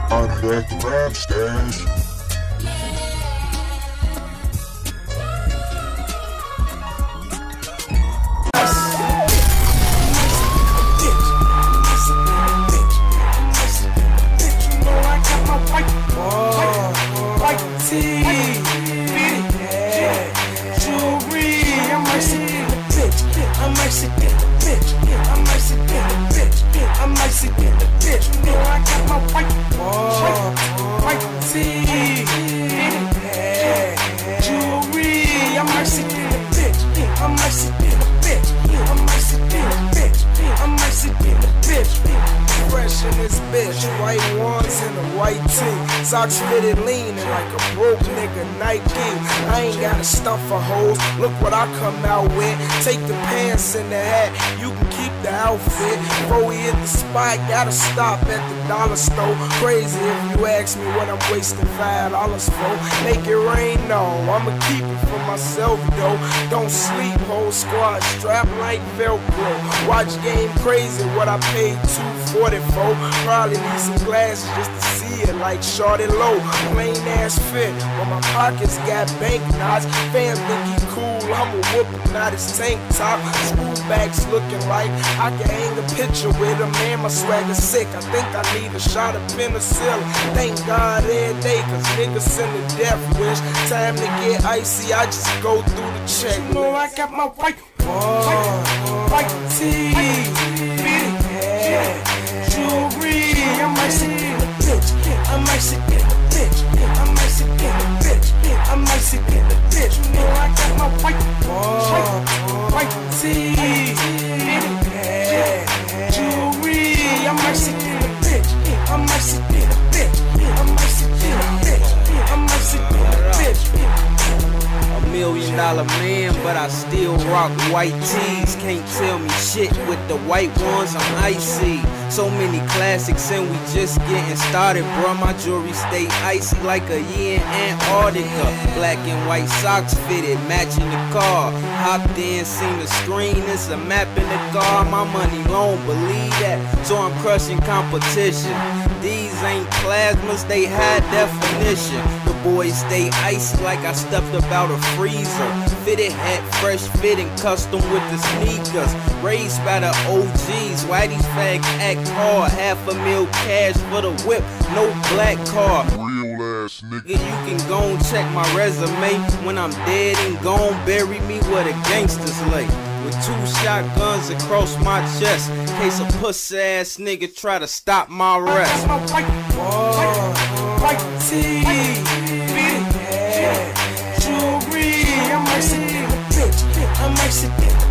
I'm back to rap stash. White ones and a white tee, socks fitted leaning like a broke nigga Nike. I ain't gotta stuff for hoes, look what I come out with. Take the pants and the hat, you can keep the outfit. Before we hit the spot, gotta stop at the dollar store. Crazy if you ask me what I'm wasting $5 for. Make it rain, no, I'ma keep it for myself though. Don't sleep, whole squad strapped like Velcro. Watch game crazy, what I paid $240 for. Probably need some glasses just to see it like Shorty Low. Plain ass fit, but my pockets got banknots. Fans think he cool, I'ma whoop him out his tank top. School bags looking like I can hang a picture with him. Man, my swagger's sick, I think I need a shot of penicillin. Thank God every day, cause niggas send a death wish. Time to get icy, I just go through the check. You know I got my white tee, jewelry. I might sit in the bitch, I might sit in the bitch, I might sit in the bitch, I might sit in the bitch. You know I got my white tee, jewelry. I might sit in the bitch, I might sit in the bitch, I might sit in the bitch, I might sit in the bitch. $1 million man, but I still rock white tees. Can't tell me shit with the white ones, I'm icy. So many classics and we just getting started, bruh. My jewelry stay icy like a year in Antarctica. Black and white socks fitted, matching the car. Hopped in, seen the screen, it's a map in the car. My money long, believe that, so I'm crushing competition. These ain't plasmas, they high definition. The boys stay icy like I stepped up out of freezer. Fitted hat, fresh fitting, custom with the sneakers. Raised by the OGs, why these fags act hard? $500,000 cash for the whip, no black car. Real ass nigga. You can go and check my resume. When I'm dead and gone, bury me where the gangsters lay. With 2 shotguns across my chest, in case a pussy ass nigga try to stop my rest. White tee, jewelry. I might sit in the bitch, I might sit in the